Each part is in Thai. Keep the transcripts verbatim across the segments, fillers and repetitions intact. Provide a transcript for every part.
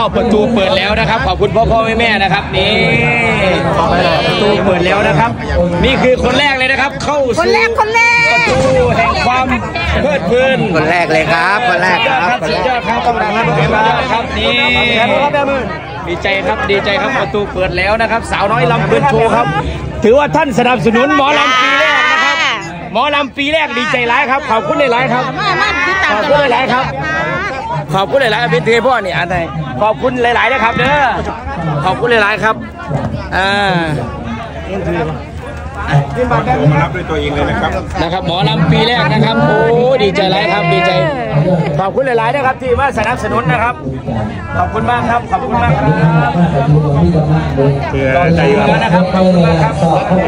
ประตูเปิดแล้วนะครับขอบคุณพ่อพ่อแม่แม่นะครับนี่ประตูเปิดแล้วนะครับนี่คือคนแรกเลยนะครับเข้าคนแรกคนแรกประตูแห่งความเพลิดเพลินคนแรกเลยครับคนแรกครับสุดยอดครับต้องรับสุดยอดครับนี่ดีใจครับดีใจครับประตูเปิดแล้วนะครับสาวน้อยลำเพลินโชว์ครับถือว่าท่านสนับสนุนหมอลำปีแรกนะครับหมอลำปีแรกดีใจร้ายครับขอบคุณหลายครับขอบคุณหลายครับขอบคุณหลายๆเป็นเทพ่อนี่อันไหนขอบคุณหลายๆนะครับเด้อขอบคุณหลายๆครับอ่ามารับด้วยตัวเองเลยนะครับนะครับหมอลำปีแรกนะครับโอ้ดีใจหลายครับดีใจขอบคุณหลายๆนะครับที่มาสนับสนุนนะครับขอบคุณมากครับขอบคุณมากครับเพื่อใจแล้วนะครับขอบคุณมากครับ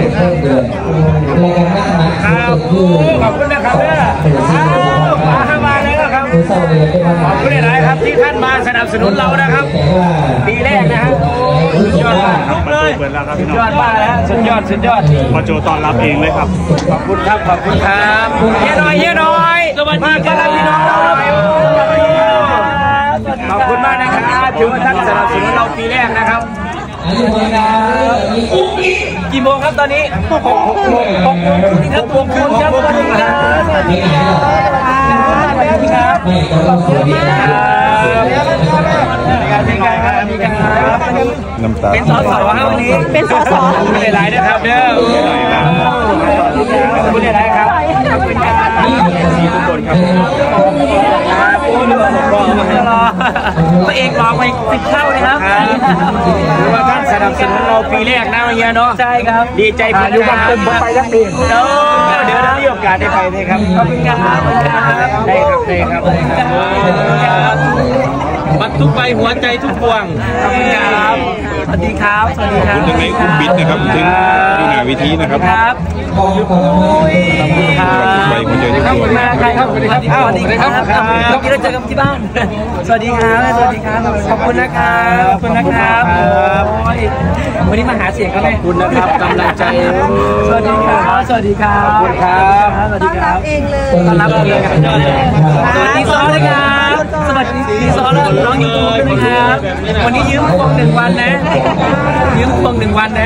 ครับขอบคุณนะครับเด้อมามาเลยนะครับขอบคุณหลายๆครับที่ท่านมาสนับสนุนเรานะครับปีแรกนะครับสุดยอดลุกเลยสุดยอดมากนะสุดยอดสุดยอดมาโจตอนรับเองเลยครับขอบคุณครับขอบคุณครับเยอะหน่อยเยอะหน่อยสวัสดีครับพี่น้องขอบคุณมากนะครับถือว่าท่านสนับสนุนเราปีแรกนะครับกี่โมงครับตอนนี้หกโมงหกโมงครับหกโมงครับสวัสดีครับสวัสดีครับสวัสดีครับสวัสดีครับน้ำตาเป็นสอสอครับวันนี้เป็นสอสอหลายๆนะครับเด้อขอบคุณหลายๆครับขอบคุณครับทุกคนครับโอ้ดูรอมาให้รอตัวเองรอไปสิบเท่าเลยครับถือว่าท่านสนับสนุนเราปีแรกนะเฮียเนาะใช่ครับดีใจพี่อยู่บ้านผมไปทั้งปีเดี๋ยวได้มีโอกาสได้ไปเลยครับขอบคุณครับได้ครับได้ครับบัตรทุกใบหัวใจทุกพวงขอบคุณครับสวัสดีครับสวัสดีครับคุณยังไงคุณบิ๊กนะครับถึงดูหน้าวิธีนะครับครับขอบคุณครับใบหัวใจทุกพวงใครครับสวัสดีครับสวัสดีครับเราเจอกันที่บ้านสวัสดีครับสวัสดีครับขอบคุณนะครับขอบคุณนะครับวันนี้มาหาเสียงครับแม่ขอบคุณนะครับกำลังใจสวัสดีครับสวัสดีครับขอบคุณครับสวัสดีครับเองเลยต้อนรับเองสวัสดีซ้อเลยครับสวัสดีซ้อแล้วน้องยูทูบด้วยนะครับวันนี้ยืมพวงหนึ่งวันนะยืมพวงหนึ่งวันนะ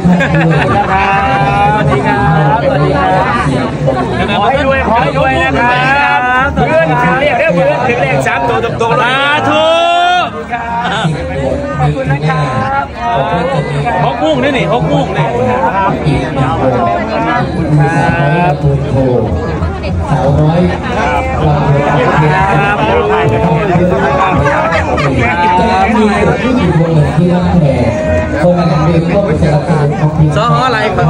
สวัสดีครับสวัสดีครับขอให้รวยขอให้รวยนะครับเพื่อนถึงเลขเรียกเพื่อนถึงเลขสามตัวตรงๆเลยถูกขอบคุณนะครับหกมุ่งนี่นี่หกมุ่งนี่ครับสาวน้อยครับครับมีคนที่อยู่บนที่รับแขกคนละกันเป็นก็เป็นสารการของทีมซออะไรครับ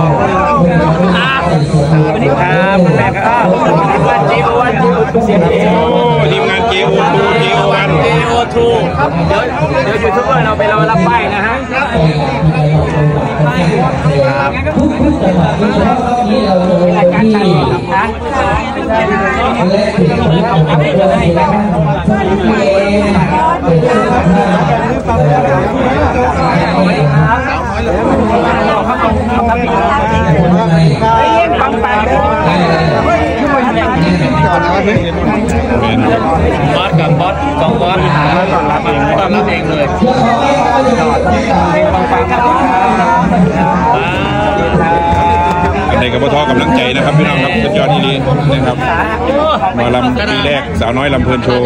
สวัสดีครับแม่ครับวันจีวันจีทุกเสียงทีมงานเจโอทูเจโอวันเจโอทูเดี๋ยวเดี๋ยวยูทูบเบอร์เราไปรอรับป้ายนะฮะทุกทุกจังหวัดที่เราจะไปที่และที่เราจะไปปังปังบอสกับบอสสองบอสต้อนรับเองเลยปังปังในกระเพาะกำลังใจนะครับพี่น้องครับสุดยอดที่ดีนะครับมาลำปีแรกสาวน้อยลำเพลินโชว์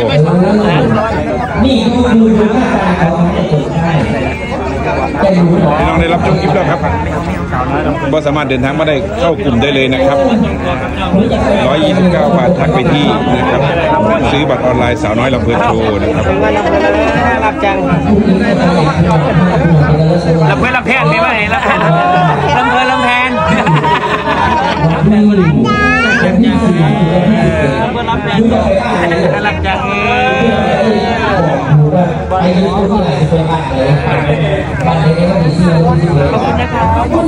พี่น้องได้รับชมคลิปแล้วครับก็สามารถเดินทางมาได้เข้ากลุ่มได้เลยนะครับหนึ่งร้อยยี่สิบเก้าบาททักไปที่นะครับซื้อบัตรออนไลน์สาวน้อยลำเพลินโชว์นะครับรับจังลำเพลินลำแพนมีไหมลำเพลินลำเพลินลำแพนรับจังรับจังไปดูที่ไหนเป็นบ้านเลยบ้านนี้ก็มีชื่อที่เลยขอบคุณนะครับขอบคุณ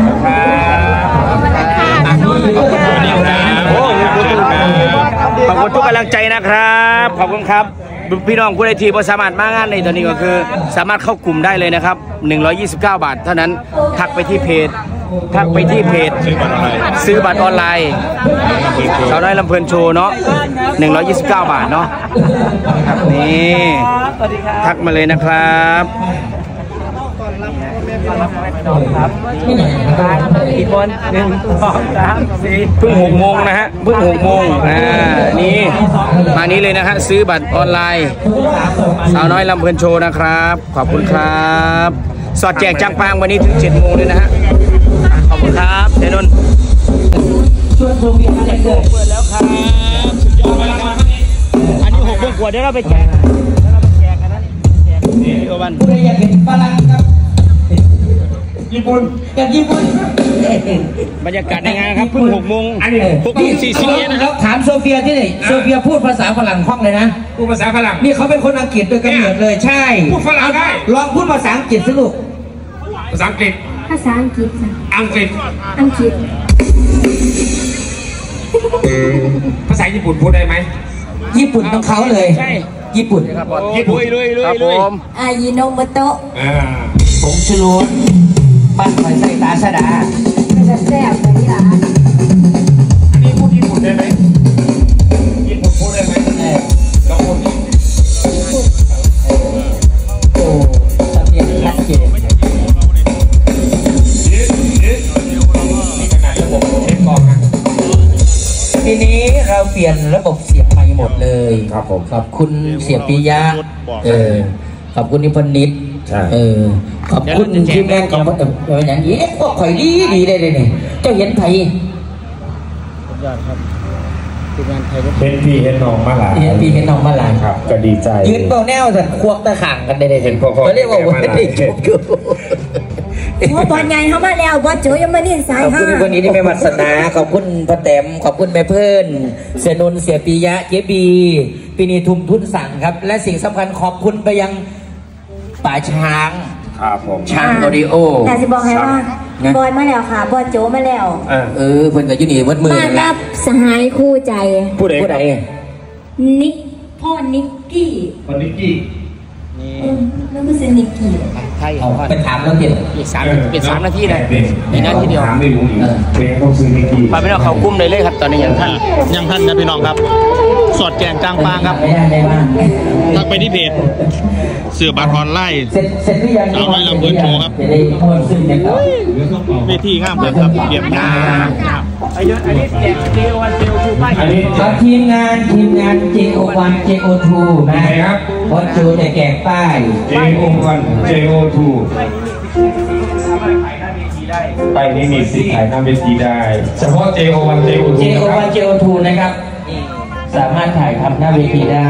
ขอบคุณทุกกำลังใจนะครับขอบคุณครับพี่น้องผู้ใดที่สามารถมางานในตอนนี้ก็คือสามารถเข้ากลุ่มได้เลยนะครับหนึ่งร้อยยี่สิบเก้าบาทเท่านั้นทักไปที่เพจทักไปที่เพจซื้อบัตรออนไลน์ซื้อบัตรออนไลน์สาวน้อยลำเพลินโชว์เนาะหนึ่งร้อยยี่สิบเก้าบาทเนาะครับนี่ทักมาเลยนะครับกี่คนหนึ่งสองสามสี่เพิ่งหกโมงนะฮะเพิ่งหกโมงอ่านี่มานี้เลยนะฮะซื้อบัตรออนไลน์สาวน้อยลำเพลินโชว์นะครับขอบคุณครับสอดแจกจังปางวันนี้ถึงเจ็ดโมงเลยนะฮะขอบคุณครับเจนนท์เปิดแล้วครับสุดยอดเลยครับอันนี้หกโมงกว่าเดี๋ยวเราไปแจกเดี๋ยวเราไปแจกกันนะแจกนี่ตัววันผู้ใดอยากเห็นฝรั่งครับญี่ปุ่นกับญี่ปุ่นบรรยากาศในงานครับเพิ่งหกโมงหกโมงสี่สิบเอ็ดนะครับถามโซเฟียที่ไหนโซเฟียพูดภาษาฝรั่งคล่องเลยนะพูดภาษาฝรั่งนี่เขาเป็นคนอังกฤษโดยกำเนิดเลยใช่พูดฝรั่งได้ลองพูดภาษาอังกฤษสิลูกภาษาอังกฤษภาษาอังกฤษอังกฤษอังกฤษภาษาญี่ปุ่นพูดได้ไหมญี่ปุ่นต้องเขาเลยใช่ญี่ปุ่นญี่ปุ่นลุยลุยลุยอายิโนโมโตะผงชูรสปั้นไข่ใส่ตาชดาจะแซ่บเลยนี่ล่ะอันนี้พูดญี่ปุ่นได้ไหมญี่ปุ่นพูดได้ไหมลองพูดโอ้สำเนียงชัดเจนทีนี้เราเปลี่ยนระบบเสียงใหม่หมดเลยครับผมขอบคุณเสียปิยะเออขอบคุณนิพนธ์นิดเออขอบคุณทีมงานของเอออย่างนี้พวกข่อยดีดีได้เลยนี่เจ้าเห็นไทยยอดครับทีมงานไทยก็เห็นพี่เห็นน้องมาหลายเห็นพี่เห็นน้องมาหลายครับก็ดีใจยืนเบาแนวแต่ควงตะข่างกันได้เลยเห็นพ่อเขาเรียกว่าวันนี้จบอยู่ว่าบอลใหญ่เข้ามาแล้วบอลโจยังไม่ได้สายขอบคุณวันนี้ที่แม่วัฒนาขอบคุณพ่อแต้มขอบคุณแม่เพื่อนเสนนเสียปิยะเจบีปีนีทุมทุนสั่งครับและสิ่งสำคัญขอบคุณไปยังป่าช้างครับผมช้างโอริโอแต่จะบอกให้ว่าบอลมาแล้วค่ะบอลโจมาแล้วเออเพิ่นกับยุนีวัดมือมารับสหายคู่ใจผู้ใดผู้ใดนิกพ่อนิกกี้พ่อนิกกี้แล้วก็เซนิกกี้ไทยเอาไปถามแล้วเดี๋ยวอีกสามเป็นสามนาทีเลยอีกนาทีเดียวถามไม่รู้อีกเพลงต้องซื้อนิกกี้ไปไม่ต้องเขากุ้มเลยเลยครับตอนนี้ยังท่านยังท่านนะพี่น้องครับสอดแจงจางปางครับทักไปที่เพจเสือบัตรออนไลน์สาวน้อยลำเพลินโชว์ครับเวทีงามเลยครับเรียบง่ายอันนี้อันนี้แจกเจโอวันเจโอทูป้ายครับทีมงานทีมงาน เจ โอ วัน เจ โอ ทู นะครับบอลจูจะแจกป้ายเจ โอ วัน เจ โอ ทู ไปนี้มีสิทธิ์ขายหน้าเวทีได้เฉพาะ เจ โอ วัน เจ โอ ทูเจ โอ วัน เจ โอ ทู นะครับสามารถถ่ายทำหน้าเวทีได้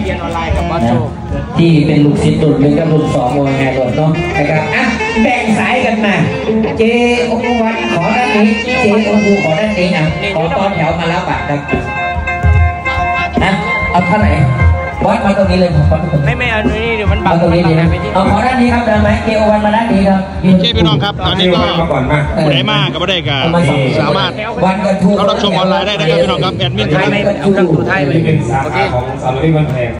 ที่เป็นลูกศิษย์รุ่นหนึ่งกับรุ่นสองโมงงานรุ่นเนาะนะครับอ่ะแบ่งสายกันมาเจโอวันขอด้านนี้เจโอทูขอด้านนี้นะขอตอนแถวมารับบัตรครับนะเอาท่าไหนวัดมาตรงนี้เลยผมไม่ไม่เอาตรงนี้เดี๋ยวมันบังตรงนี้ดีนะเอาขอด้านนี้ครับเดินไหมเจโอวันมาด้านนี้ครับเจพี่น้องครับตอนนี้ก็ผู้ใดมากกับผู้ใดก็สามารถเข้ารับชมออนไลน์ได้นะครับพี่น้องครับแอดมินไทยไม่ต้องดูไทยเลยเป็นสาขาของสารวิบันแพง